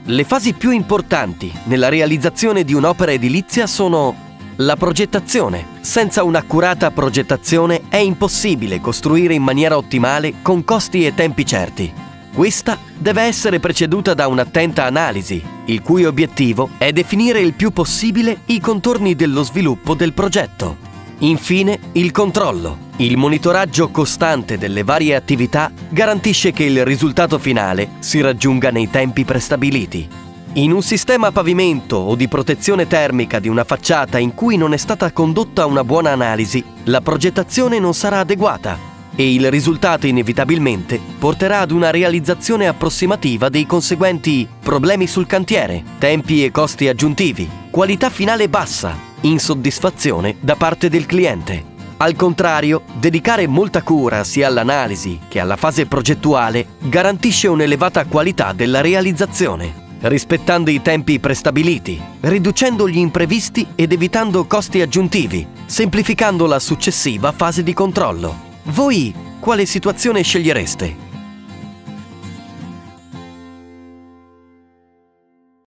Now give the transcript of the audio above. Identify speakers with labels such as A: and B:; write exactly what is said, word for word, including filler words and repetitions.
A: Le fasi più importanti nella realizzazione di un'opera edilizia sono la progettazione. Senza un'accurata progettazione è impossibile costruire in maniera ottimale con costi e tempi certi. Questa deve essere preceduta da un'attenta analisi, il cui obiettivo è definire il più possibile i contorni dello sviluppo del progetto. Infine, il controllo. Il monitoraggio costante delle varie attività garantisce che il risultato finale si raggiunga nei tempi prestabiliti. In un sistema a pavimento o di protezione termica di una facciata in cui non è stata condotta una buona analisi, la progettazione non sarà adeguata e il risultato inevitabilmente porterà ad una realizzazione approssimativa dei conseguenti problemi sul cantiere, tempi e costi aggiuntivi, qualità finale bassa, insoddisfazione da parte del cliente. Al contrario, dedicare molta cura sia all'analisi che alla fase progettuale garantisce un'elevata qualità della realizzazione, rispettando i tempi prestabiliti, riducendo gli imprevisti ed evitando costi aggiuntivi, semplificando la successiva fase di controllo. Voi quale situazione scegliereste?